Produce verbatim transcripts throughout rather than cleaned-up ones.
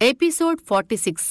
Episode forty six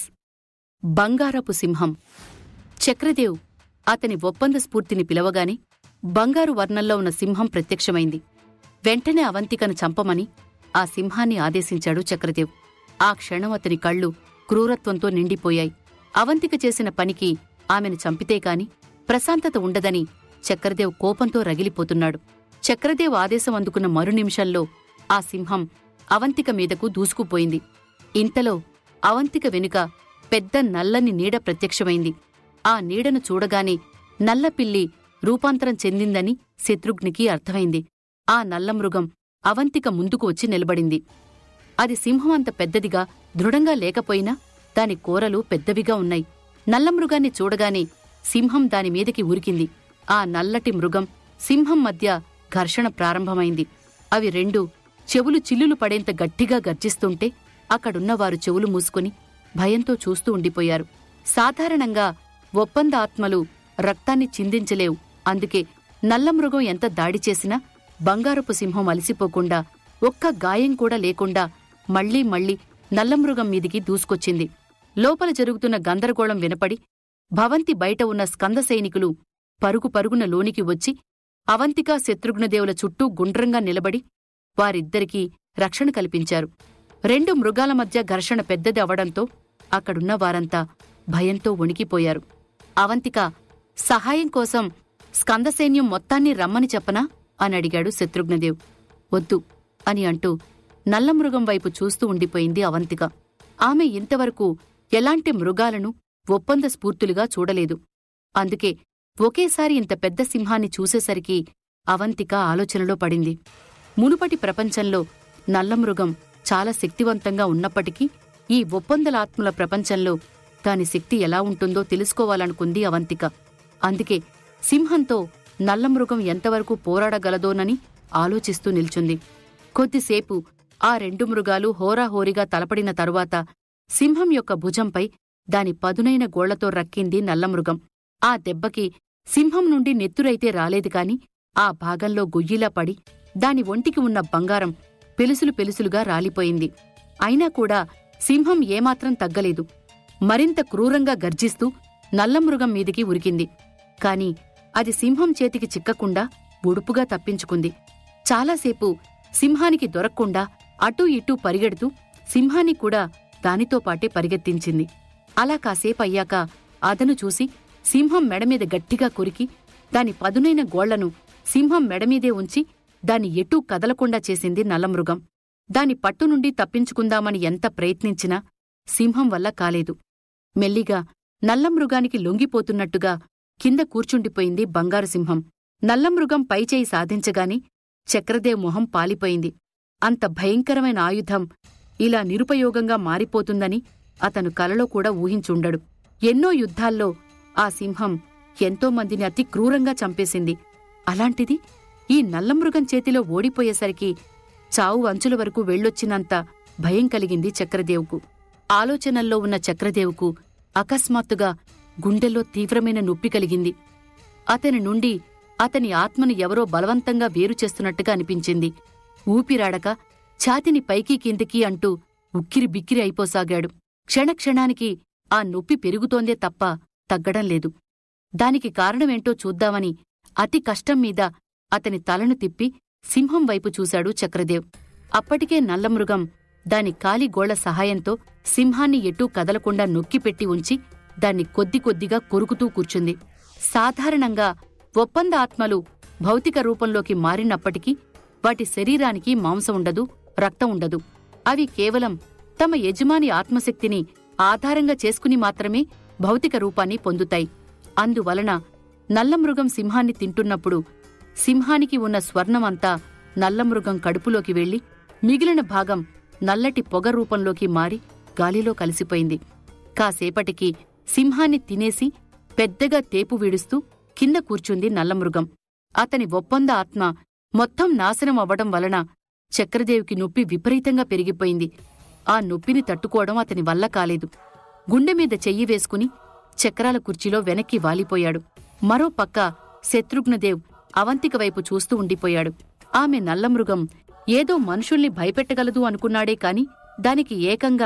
బంగారపు సింహం. చక్రదేవ్ అతని ఒప్పంద స్ఫూర్తిని పిలవగానే బంగారు వర్ణంలో ఉన్న సింహం ప్రత్యక్షమైంది. వెంటనే అవంతికను చంపమని ఆ సింహాన్ని ఆదేశించాడు చక్రదేవ్. ఆ క్షణం అతని కళ్ళు క్రూరత్వంతో నిండిపోయాయి. అవంతిక చేసిన పనికి ఆమెను చంపితే కాని ప్రశాంతత ఉండదని చక్రదేవ్ కోపంతో రగిలిపోతున్నాడు. చక్రదేవ్ ఆదేశం అందుకున్న మరు నిమిషంలో ఆ సింహం అవంతిక మీదకు దూసుకుపోయింది. ఇంతలో అవంతిక వెనుక పెద్ద నల్లని నీడ ప్రత్యక్షమైంది. ఆ నీడను చూడగానే నల్లపిల్లి రూపాంతరం చెందిందని శత్రుఘ్నికి అర్థమైంది. ఆ నల్లమృగం అవంతిక ముందుకు వచ్చి నిలబడింది. అది సింహం అంత పెద్దదిగా దృఢంగా లేకపోయినా దాని కోరలు పెద్దవిగా ఉన్నాయి. నల్లమృగాన్ని చూడగానే సింహం దానిమీదకి ఉరికింది. ఆ నల్లటి మృగం సింహం మధ్య ఘర్షణ ప్రారంభమైంది. అవి రెండు చెవులు చిల్లులు పడేంత గట్టిగా గర్జిస్తుంటే అక్కడున్నవారు చెవులు మూసుకుని భయంతో చూస్తూ ఉండిపోయారు. సాధారణంగా ఒప్పంద ఆత్మలు రక్తాన్ని చిందించలేవు. అందుకే నల్లమృగం ఎంత దాడి చేసినా బంగారపు సింహం అలసిపోకుండా ఒక్క గాయం కూడా లేకుండా మళ్లీ మళ్లీ నల్లమృగం మీదికి దూసుకొచ్చింది. లోపల జరుగుతున్న గందరగోళం వినపడి భవంతి బయట ఉన్న స్కంద సైనికులు పరుగు పరుగున లోనికి వచ్చి అవంతికా శత్రుఘ్నదేవుల చుట్టూ గుండ్రంగా నిలబడి వారిద్దరికీ రక్షణ కల్పించారు. రెండు మృగాల మధ్య ఘర్షణ పెద్దది అవడంతో అక్కడున్న వారంతా భయంతో వణికిపోయారు. అవంతిక, సహాయం కోసం స్కందసైన్యం మొత్తాన్ని రమ్మని చెప్పనా అని అడిగాడు శత్రుఘ్నదేవ్. వద్దు అని అంటూ నల్లమృగం వైపు చూస్తూ ఉండిపోయింది అవంతిక. ఆమె ఇంతవరకు ఎలాంటి మృగాలను ఒప్పంద స్ఫూర్తులుగా చూడలేదు. అందుకే ఒకేసారి ఇంత పెద్ద సింహాన్ని చూసేసరికి అవంతిక ఆలోచనలో పడింది. మునుపటి ప్రపంచంలో నల్లమృగం చాలా శక్తివంతంగా ఉన్నప్పటికీ ఈ ఒప్పందలాత్మల ప్రపంచంలో దాని శక్తి ఎలా ఉంటుందో తెలుసుకోవాలనుకుంది అవంతిక. అందుకే సింహంతో నల్లమృగం ఎంతవరకు పోరాడగలదోనని ఆలోచిస్తూ నిల్చుంది. కొద్దిసేపు ఆ రెండు మృగాలు హోరాహోరీగా తలపడిన తరువాత సింహం యొక్క భుజంపై దాని పదునైన గోళ్లతో రక్కింది నల్లమృగం. ఆ దెబ్బకి సింహం నుండి నెత్తురైతే రాలేదు కాని ఆ భాగంలో గొయ్యిలా పడి దాని ఒంటికి ఉన్న బంగారం పెలుసులు పెలుసులుగా రాలిపోయింది. అయినా కూడా సింహం ఏమాత్రం తగ్గలేదు. మరింత క్రూరంగా గర్జిస్తూ నల్లమృగం మీదికి ఉరికింది. కాని అది సింహం చేతికి చిక్కకుండా ఉడుపుగా తప్పించుకుంది. చాలాసేపు సింహానికి దొరక్కుండా అటూ ఇటూ పరిగెడుతూ సింహాన్ని కూడా దానితో పాటే పరిగెత్తించింది. అలా కాసేపయ్యాక అదను చూసి సింహం మెడమీద గట్టిగా కొరికి దాని పదునైన గోళ్లను సింహం మెడమీదే ఉంచి దాన్ని ఎటూ కదలకుండా చేసింది నల్లమృగం. దాని పట్టు నుండి తప్పించుకుందామని ఎంత ప్రయత్నించినా సింహం వల్ల కాలేదు. మెల్లిగా నల్లమృగానికి లొంగిపోతున్నట్టుగా కింద కూర్చుండిపోయింది బంగారు సింహం. నల్లమృగం పైచేయి సాధించగానే చక్రదేవ్ మొహం పాలిపోయింది. అంత భయంకరమైన ఆయుధం ఇలా నిరుపయోగంగా మారిపోతుందని అతను కలలో కూడా ఊహించుండడు. ఎన్నో యుద్ధాల్లో ఆ సింహం ఎంతోమందిని అతి క్రూరంగా చంపేసింది. అలాంటిది ఈ నల్లమృగం చేతిలో ఓడిపోయేసరికి చావు అంచుల వరకు వెళ్ళొచ్చినంత భయం కలిగింది చక్రదేవుకు. ఆలోచనల్లో ఉన్న చక్రదేవుకు అకస్మాత్తుగా గుండెల్లో తీవ్రమైన నొప్పి కలిగింది. అతని నుండి అతని ఆత్మను ఎవరో బలవంతంగా వేరు చేస్తున్నట్టుగా అనిపించింది. ఊపిరాడక ఛాతిని పైకి కిందికి అంటూ ఉక్కిరి బిక్కిరి అయిపోసాగాడు. క్షణక్షణానికి ఆ నొప్పి పెరుగుతోందే తప్ప తగ్గడం లేదు. దానికి కారణమేంటో చూద్దామని అతి కష్టం మీద అతని తలను తిప్పి సింహం వైపు చూశాడు చక్రదేవ్. అప్పటికే నల్లమృగం దాని కాలి గోళ్ల సహాయంతో సింహాన్ని ఎటూ కదలకుండా నొక్కిపెట్టి ఉంచి దాన్ని కొద్ది కొద్దిగా కొరుకుతూ కూర్చుంది. సాధారణంగా ఒప్పంద ఆత్మలు భౌతిక రూపంలోకి మారినప్పటికీ వాటి శరీరానికి మాంసం ఉండదు, రక్తం ఉండదు. అవి కేవలం తమ యజమాని ఆత్మశక్తిని ఆధారంగా చేసుకుని మాత్రమే భౌతిక రూపాన్ని పొందుతాయి. అందువలన నల్లమృగం సింహాన్ని తింటున్నప్పుడు సింహానికి ఉన్న స్వర్ణమంతా నల్లమృగం కడుపులోకి వెళ్లి మిగిలిన భాగం నల్లటి పొగ రూపంలోకి మారి గాలిలో కలిసిపోయింది. కాసేపటికి సింహాన్ని తినేసి పెద్దగా తేపు వీడుస్తూ కింద కూర్చుంది నల్లమృగం. అతని ఒప్పంద ఆత్మ మొత్తం నాశనం అవ్వడం వలన చక్రదేవికి నొప్పి విపరీతంగా పెరిగిపోయింది. ఆ నొప్పిని తట్టుకోవడం అతని వల్ల కాలేదు. గుండెమీద చెయ్యి వేసుకుని చక్రాల కుర్చీలో వెనక్కి వాలిపోయాడు. మరో పక్క శత్రుఘ్నదేవ్ అవంతిక వైపు చూస్తూ ఉండిపోయాడు. ఆమె నల్లమృగం ఏదో మనుషుల్ని భయపెట్టగలదు అనుకున్నాడే కాని దానికి ఏకంగా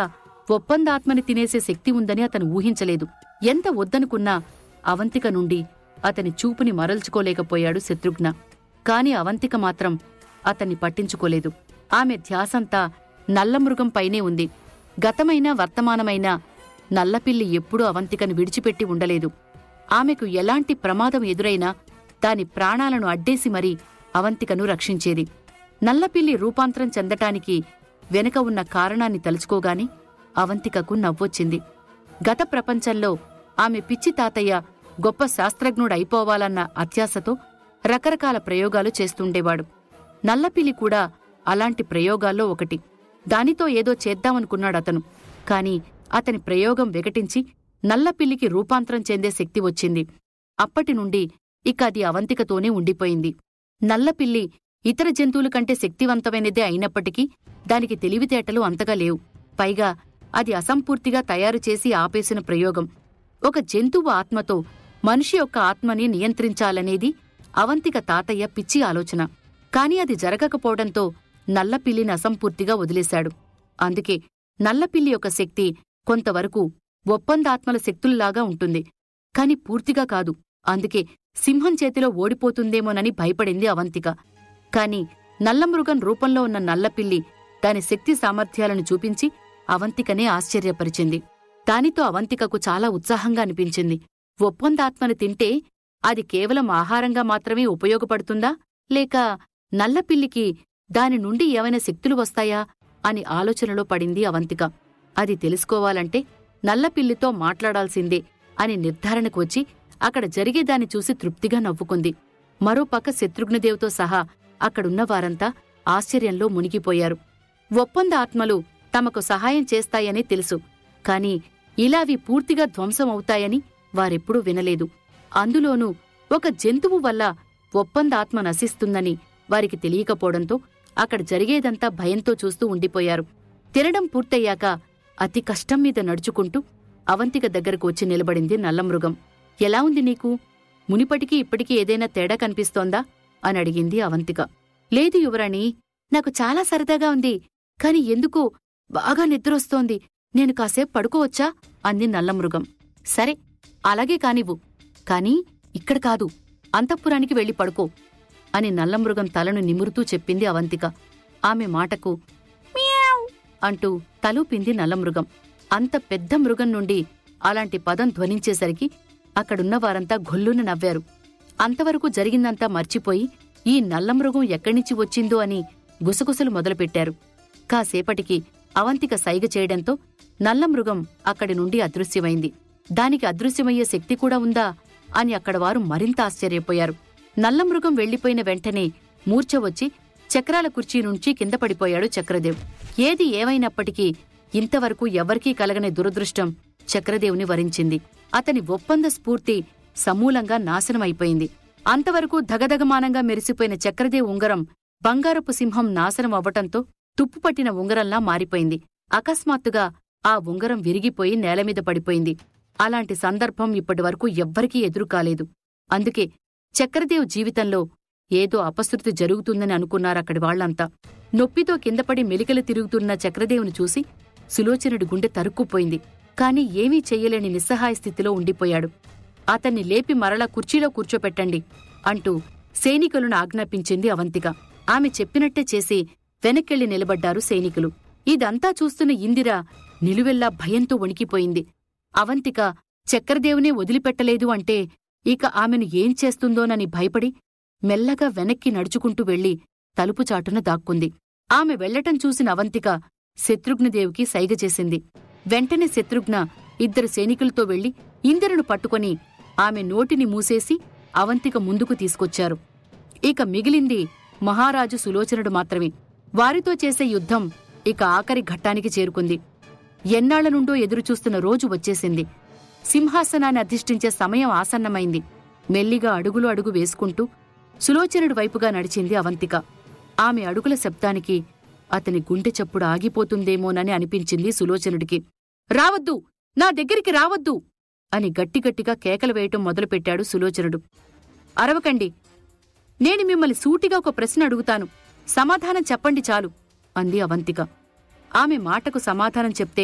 ఒప్పందాత్మని తినేసే శక్తి ఉందని అతను ఊహించలేదు. ఎంత వద్దనుకున్నా అవంతిక నుండి అతని చూపుని మరల్చుకోలేకపోయాడు శత్రుఘ్న. కాని అవంతిక మాత్రం అతన్ని పట్టించుకోలేదు. ఆమె ధ్యాసంతా నల్లమృగంపైనే ఉంది. గతమైనా వర్తమానమైనా నల్లపిల్లి ఎప్పుడూ అవంతికను విడిచిపెట్టి ఉండలేదు. ఆమెకు ఎలాంటి ప్రమాదం ఎదురైనా దాని ప్రాణాలను అడ్డేసి మరీ అవంతికను రక్షించేది. నల్లపిల్లి రూపాంతరం చెందటానికి వెనుక ఉన్న కారణాన్ని తలుచుకోగాని అవంతికకు నవ్వొచ్చింది. గత ప్రపంచంలో ఆమె పిచ్చి తాతయ్య గొప్ప శాస్త్రజ్ఞుడైపోవాలన్న అత్యాశతో రకరకాల ప్రయోగాలు చేస్తుండేవాడు. నల్లపిల్లి కూడా అలాంటి ప్రయోగాల్లో ఒకటి. దానితో ఏదో చేద్దామనుకున్నాడతను. కాని అతని ప్రయోగం వికటించి నల్లపిల్లికి రూపాంతరం చెందే శక్తి వచ్చింది. అప్పటినుండి ఇక అది అవంతికతోనే ఉండిపోయింది. నల్లపిల్లి ఇతర జంతువుల కంటే శక్తివంతమైనదే అయినప్పటికీ దానికి తెలివితేటలు అంతగా లేవు. పైగా అది అసంపూర్తిగా తయారుచేసి ఆపేసిన ప్రయోగం. ఒక జంతువు ఆత్మతో మనిషి యొక్క ఆత్మని నియంత్రించాలనేది అవంతిక తాతయ్య పిచ్చి ఆలోచన. కాని అది జరగకపోవడంతో నల్లపిల్లిని అసంపూర్తిగా వదిలేశాడు. అందుకే నల్లపిల్లి యొక్క శక్తి కొంతవరకు ఒప్పందాత్మల శక్తుల్లాగా ఉంటుంది, కాని పూర్తిగా కాదు. అందుకే సింహం చేతిలో ఓడిపోతుందేమోనని భయపడింది అవంతిక. కాని నల్లమృగం రూపంలో ఉన్న నల్లపిల్లి దాని శక్తి సామర్థ్యాలను చూపించి అవంతికనే ఆశ్చర్యపరిచింది. దానితో అవంతికకు చాలా ఉత్సాహంగా అనిపించింది. ఒప్పందాత్మను తింటే అది కేవలం ఆహారంగా మాత్రమే ఉపయోగపడుతుందా, లేక నల్లపిల్లికి దాని నుండి ఏవైనా శక్తులు వస్తాయా అని ఆలోచనలో పడింది అవంతిక. అది తెలుసుకోవాలంటే నల్లపిల్లితో మాట్లాడాల్సిందే అని నిర్ధారణకు వచ్చి అక్కడ జరిగేదాన్ని చూసి తృప్తిగా నవ్వుకుంది. మరోపక్క శత్రుఘ్నదేవ్తో సహా అక్కడున్న వారంతా ఆశ్చర్యంలో మునిగిపోయారు. ఒప్పంద ఆత్మలు తమకు సహాయం చేస్తాయని తెలుసు, కాని ఇలావి పూర్తిగా ధ్వంసమవుతాయని వారెప్పుడూ వినలేదు. అందులోనూ ఒక జంతువు వల్ల ఒప్పందాత్మ నశిస్తుందని వారికి తెలియకపోవడంతో అక్కడ జరిగేదంతా భయంతో చూస్తూ ఉండిపోయారు. తినడం పూర్తయ్యాక అతి కష్టం మీద నడుచుకుంటూ అవంతిక దగ్గరకు వచ్చి నిలబడింది నల్లమృగం. ఎలా ఉంది నీకు? మునిపటికీ ఇప్పటికీ ఏదైనా తేడా కనిపిస్తోందా అని అడిగింది అవంతిక. లేదు యువరాణి, నాకు చాలా సరదాగా ఉంది. కాని ఎందుకో బాగా నిద్రొస్తోంది. నేను కాసేపు పడుకోవచ్చా అంది నల్లమృగం. సరే, అలాగే కానివ్వు. కాని ఇక్కడ కాదు, అంతఃపురానికి వెళ్ళి పడుకో అని నల్లమృగం తలను నిమురుతూ చెప్పింది అవంతిక. ఆమె మాటకు మియావ్ అంటూ తలూపింది నల్లమృగం. అంత పెద్ద మృగం నుండి అలాంటి పదం ధ్వనించేసరికి అక్కడున్న వారంతా గొల్లున నవ్వారు. అంతవరకు జరిగిందంతా మర్చిపోయి ఈ నల్లమృగం ఎక్కడ్నించి వచ్చిందో అని గుసగుసలు మొదలుపెట్టారు. కాసేపటికి అవంతిక సైగ చేయడంతో నల్లమృగం అక్కడి నుండి అదృశ్యమైంది. దానికి అదృశ్యమయ్యే శక్తి కూడా ఉందా అని అక్కడవారు మరింత ఆశ్చర్యపోయారు. నల్లమృగం వెళ్లిపోయిన వెంటనే మూర్ఛ వచ్చి చక్రాల కుర్చీ నుంచి కింద పడిపోయాడు చక్రదేవ్. ఏది ఏమైనప్పటికీ ఇంతవరకు ఎవ్వరికీ కలగని దురదృష్టం చక్రదేవుని వరించింది. అతని ఒప్పంద స్ఫూర్తి సమూలంగా నాశనమైపోయింది. అంతవరకు ధగధగమానంగా మెరిసిపోయిన చక్రదేవ్ ఉంగరం బంగారపు సింహం నాశనం అవ్వటంతో తుప్పుపట్టిన ఉంగరంలా మారిపోయింది. అకస్మాత్తుగా ఆ ఉంగరం విరిగిపోయి నేలమీద పడిపోయింది. అలాంటి సందర్భం ఇప్పటివరకు ఎవ్వరికీ ఎదురుకాలేదు. అందుకే చక్రదేవ్ జీవితంలో ఏదో అపశృతి జరుగుతుందని అనుకున్నారక్కడి వాళ్లంతా. నొప్పితో కిందపడి మెలికలు తిరుగుతున్న చక్రదేవుని చూసి సులోచనుడి గుండె తరుక్కుపోయింది. కాని ఏమీ చెయ్యలేని నిస్సహాయ స్థితిలో ఉండిపోయాడు. అతన్ని లేపి మరలా కుర్చీలో కూర్చోపెట్టండి అంటూ సైనికులను ఆజ్ఞాపించింది అవంతిక. ఆమె చెప్పినట్టే చేసి వెనక్కెళ్లి నిలబడ్డారు సైనికులు. ఇదంతా చూస్తున్న ఇందిర నిలువెల్లా భయంతో వణికిపోయింది. అవంతిక చక్రదేవునే వదిలిపెట్టలేదు అంటే ఇక ఆమెను ఏం చేస్తుందోనని భయపడి మెల్లగా వెనక్కి నడుచుకుంటూ వెళ్లి తలుపుచాటున దాక్కుంది. ఆమె వెళ్లటం చూసిన అవంతిక శత్రుఘ్నదేవికి సైగ చేసింది. వెంటనే శత్రుఘ్న ఇద్దరు సైనికులతో వెళ్లి ఇందిరను పట్టుకొని ఆమె నోటిని మూసేసి అవంతిక ముందుకు తీసుకొచ్చారు. ఇక మిగిలింది మహారాజు సులోచనుడు మాత్రమే. వారితో చేసే యుద్ధం ఇక ఆఖరి ఘట్టానికి చేరుకుంది. ఎన్నాళ్ల నుండో ఎదురుచూస్తున్న రోజు వచ్చేసింది. సింహాసనాన్ని అధిష్ఠించే సమయం ఆసన్నమైంది. మెల్లిగా అడుగులు అడుగు వేసుకుంటూ సులోచనుడి వైపుగా నడిచింది అవంతిక. ఆమె అడుగుల శబ్దానికి అతని గుండె చప్పుడు ఆగిపోతుందేమోనని అనిపించింది సులోచనుడికి. రావద్దు, నా దగ్గరికి రావద్దు అని గట్టిగట్టిగా కేకలు వేయటం మొదలుపెట్టాడు సులోచనుడు. అరవకండి, నేను మిమ్మల్ని సూటిగా ఒక ప్రశ్న అడుగుతాను, సమాధానం చెప్పండి చాలు అంది అవంతిక. ఆమె మాటకు సమాధానం చెప్తే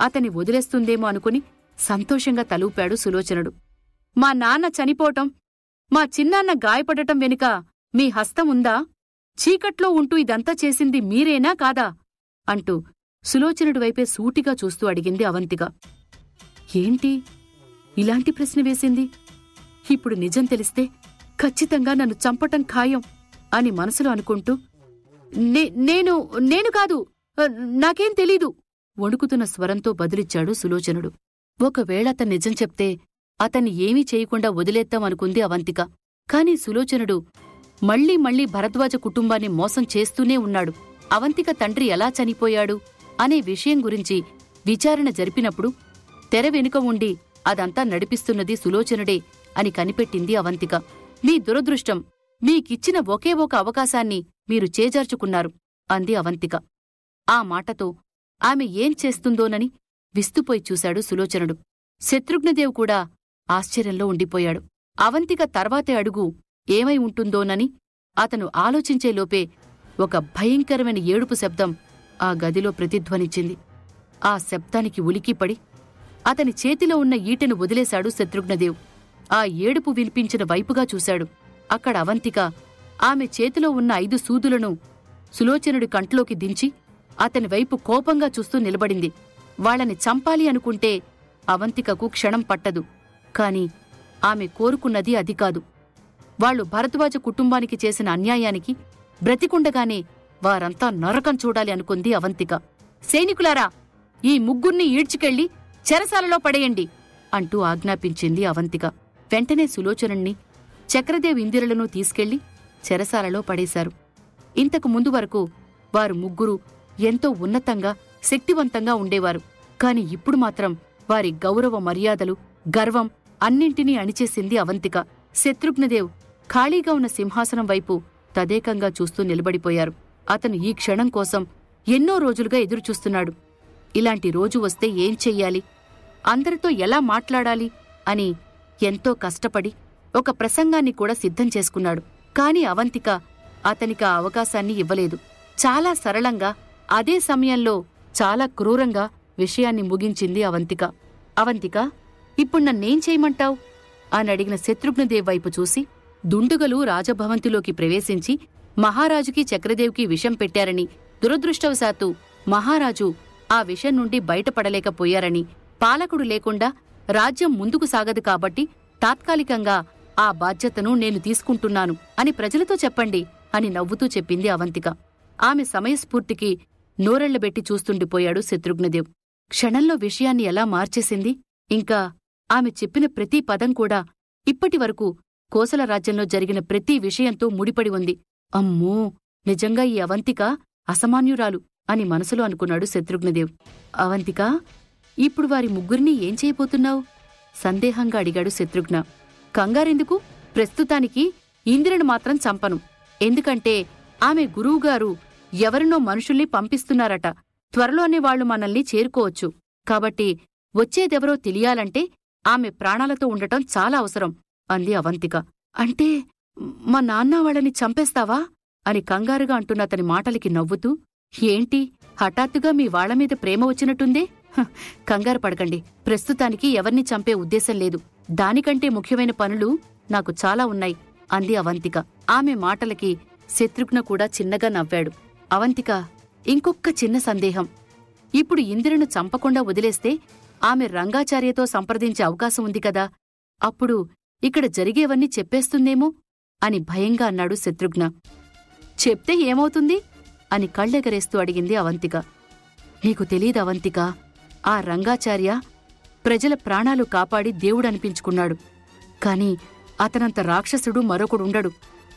అతని వదిలేస్తుందేమో అనుకుని సంతోషంగా తలూపాడు సులోచనుడు. మా నాన్న చనిపోవటం, మా చిన్నాన్న గాయపడటం వెనుక మీ హస్తం ఉందా? చీకట్లో ఉంటూ ఇదంతా చేసింది మీరేనా కాదా? అంటూ సులోచనుడి వైపే సూటిగా చూస్తూ అడిగింది అవంతిక. ఏంటి ఇలాంటి ప్రశ్న వేసింది? ఇప్పుడు నిజం తెలిస్తే ఖచ్చితంగా నన్ను చంపటం ఖాయం అని మనసులో అనుకుంటూ, నేను నేను కాదు, నాకేం తెలీదు వణుకుతున్న స్వరంతో బదులిచ్చాడు సులోచనుడు. ఒకవేళ అతను నిజం చెప్తే అతన్ని ఏమీ చేయకుండా వదిలేద్దామనుకుంది అవంతిక. కాని సులోచనుడు మళ్లీ మళ్లీ భరద్వాజ కుటుంబాన్ని మోసం చేస్తూనే ఉన్నాడు. అవంతిక తండ్రి ఎలా చనిపోయాడు అనే విషయం గురించి విచారణ జరిపినప్పుడు తెర వెనుక ఉండి అదంతా నడిపిస్తున్నది సులోచనుడే అని కనిపెట్టింది అవంతిక. మీ దురదృష్టం, మీకిచ్చిన ఒకే ఒక అవకాశాన్ని మీరు చేజార్చుకున్నారు అంది అవంతిక. ఆ మాటతో ఆమె ఏం చేస్తుందోనని విస్తుపోయి చూశాడు సులోచనుడు. శత్రుఘ్నదేవ్ కూడా ఆశ్చర్యంలో ఉండిపోయాడు. అవంతిక తర్వాతే అడుగు ఏమై ఉంటుందోనని అతను ఆలోచించేలోపే ఒక భయంకరమైన ఏడుపు శబ్దం ఆ గదిలో ప్రతిధ్వనించింది. ఆ శబ్దానికి ఉలికిపడి అతని చేతిలో ఉన్న ఈటెను వదిలేశాడు శత్రుఘ్నదేవ్. ఆ ఏడుపు వినిపించిన వైపుగా చూశాడు. అక్కడ అవంతిక ఆమె చేతిలో ఉన్న ఐదు సూదులను సులోచనుడి కంట్లోకి దించి అతని వైపు కోపంగా చూస్తూ నిలబడింది. వాళ్ళని చంపాలి అనుకుంటే అవంతికకు క్షణం పట్టదు. కాని ఆమె కోరుకున్నది అది కాదు. వాళ్లు భరద్వాజ కుటుంబానికి చేసిన అన్యాయానికి బ్రతికుండగానే వారంతా నరకం చూడాలి అనుకుంది అవంతిక. సైనికులారా, ఈ ముగ్గుర్ని ఈడ్చికెళ్లి చెరసాలలో పడేయండి అంటూ ఆజ్ఞాపించింది అవంతిక. వెంటనే సులోచనుణ్ణి, చక్రదేవ్ ఇందిరలను తీసుకెళ్లి చెరసాలలో పడేశారు. ఇంతకు ముందు వరకు వారు ముగ్గురు ఎంతో ఉన్నతంగా, శక్తివంతంగా ఉండేవారు. కాని ఇప్పుడు మాత్రం వారి గౌరవ మర్యాదలు, గర్వం అన్నింటినీ అణిచేసింది అవంతిక. శత్రుఘ్నదేవ్ ఖాళీగా ఉన్న సింహాసనం వైపు తదేకంగా చూస్తూ నిలబడిపోయారు. అతను ఈ క్షణం కోసం ఎన్నో రోజులుగా ఎదురుచూస్తున్నాడు. ఇలాంటి రోజు వస్తే ఏం చెయ్యాలి, అందరితో ఎలా మాట్లాడాలి అని ఎంతో కష్టపడి ఒక ప్రసంగాన్ని కూడా సిద్ధం చేసుకున్నాడు. కాని అవంతిక అతనికి ఆ అవకాశాన్ని ఇవ్వలేదు. చాలా సరళంగా, అదే సమయంలో చాలా క్రూరంగా విషయాన్ని ముగించింది అవంతిక. అవంతిక, ఇప్పుడు నన్నేం చేయమంటావ్ అని అడిగిన శత్రుఘ్నదేవ్ వైపు చూసి, దుండుగలు రాజభవంతిలోకి ప్రవేశించి మహారాజుకి చక్రదేవ్కి విషం పెట్టారని, దురదృష్టవశాత్తు మహారాజు ఆ విషం నుండి బయటపడలేకపోయారని, పాలకుడు లేకుండా రాజ్యం ముందుకు సాగదు కాబట్టి తాత్కాలికంగా ఆ బాధ్యతను నేను తీసుకుంటున్నాను అని ప్రజలతో చెప్పండి అని నవ్వుతూ చెప్పింది అవంతిక. ఆమె సమయస్ఫూర్తికి నోరెళ్లబెట్టి చూస్తుండిపోయాడు శత్రుఘ్నదేవ్. క్షణంలో విషయాన్ని ఎలా మార్చేసింది! ఇంకా ఆమె చెప్పిన ప్రతి పదం కూడా ఇప్పటివరకు కోసల రాజ్యంలో జరిగిన ప్రతి విషయంతో ముడిపడి ఉంది. అమ్మో, నిజంగా ఈ అవంతిక అసామాన్యురాలు అని మనసులో అనుకున్నాడు శత్రుఘ్నదేవ్. అవంతిక, ఇప్పుడు వారి ముగ్గురినీ ఏం చేయబోతున్నావు? సందేహంగా అడిగాడు శత్రుఘ్న. కంగారెందుకు? ప్రస్తుతానికి ఇందిరను మాత్రం చంపను. ఎందుకంటే ఆమె గురువుగారు ఎవరినో మనుషుల్ని పంపిస్తున్నారట. త్వరలోనే వాళ్లు మనల్ని చేరుకోవచ్చు. కాబట్టి వచ్చేదెవరో తెలియాలంటే ఆమె ప్రాణాలతో ఉండటం చాలా అవసరం అంది అవంతిక. అంటే మా నాన్న వాళ్ళని చంపేస్తావా అని కంగారుగా అంటున్న అతని మాటలకి నవ్వుతూ, ఏంటి హఠాత్తుగా మీ వాళ్లమీద ప్రేమ వచ్చినట్టుందే? కంగారు పడకండి, ప్రస్తుతానికి ఎవర్ని చంపే ఉద్దేశం లేదు. దానికంటే ముఖ్యమైన పనులు నాకు చాలా ఉన్నాయి అంది అవంతిక. ఆమె మాటలకి శత్రుఘ్న కూడా చిన్నగా నవ్వాడు. అవంతిక, ఇంకొక్క చిన్న సందేహం. ఇప్పుడు ఇందిరను చంపకుండా వదిలేస్తే ఆమె రంగాచార్యతో సంప్రదించే అవకాశం ఉంది కదా, అప్పుడు ఇక్కడ జరిగేవన్నీ చెప్పేస్తుందేమో అని భయంగా అన్నాడు శత్రుఘ్న. చెప్తే ఏమవుతుంది అని కళ్ళెగరేస్తూ అడిగింది అవంతిక. నీకు తెలీదు అవంతిక, ఆ రంగాచార్య ప్రజల ప్రాణాలు కాపాడి దేవుడనిపించుకున్నాడు. కాని అతనంత రాక్షసుడు మరొకడుండడు.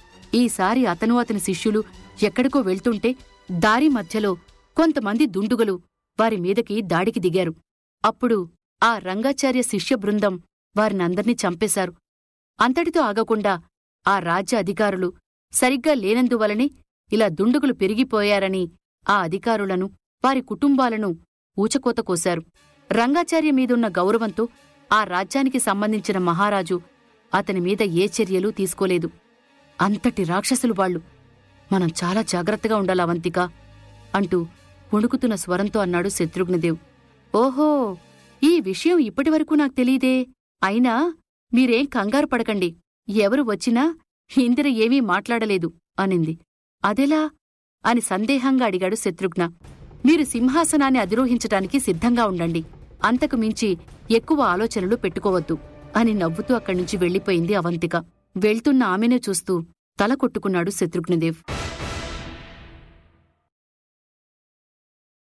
ఈసారి అతను అతని శిష్యులు ఎక్కడికో వెళ్తుంటే దారి మధ్యలో కొంతమంది దుండుగలు వారి మీదకి దాడికి దిగారు. అప్పుడు ఆ రంగాచార్య శిష్య బృందం వారినందర్నీ చంపేశారు. అంతటితో ఆగకుండా ఆ రాజ్య అధికారులు సరిగ్గా లేనందువలనే ఇలా దుండుగులు పెరిగిపోయారని ఆ అధికారులను, వారి కుటుంబాలను ఊచకోత కోశారు. రంగాచార్య మీదున్న గౌరవంతో ఆ రాజ్యానికి సంబంధించిన మహారాజు అతని మీద ఏ చర్యలు తీసుకోలేదు. అంతటి రాక్షసులు వాళ్లు. మనం చాలా జాగ్రత్తగా ఉండాలి అవంతిక అంటూ వణుకుతున్న స్వరంతో అన్నాడు శత్రుఘ్నదేవ్. ఓహో, ఈ విషయం ఇప్పటివరకు నాకు తెలీదే. అయినా మీరేం కంగారు పడకండి. ఎవరు వచ్చినా ఇందిర ఏమీ మాట్లాడలేదు అనింది. అదెలా అని సందేహంగా అడిగాడు శత్రుఘ్న. మీరు సింహాసనాన్ని అధిరోహించటానికి సిద్ధంగా ఉండండి. అంతకు మించి ఎక్కువ ఆలోచనలు పెట్టుకోవద్దు అని నవ్వుతూ అక్కడ్నుంచి వెళ్ళిపోయింది అవంతిక. వెళ్తున్న ఆమెనే చూస్తూ తల కొట్టుకున్నాడు శత్రుఘ్నదేవ్.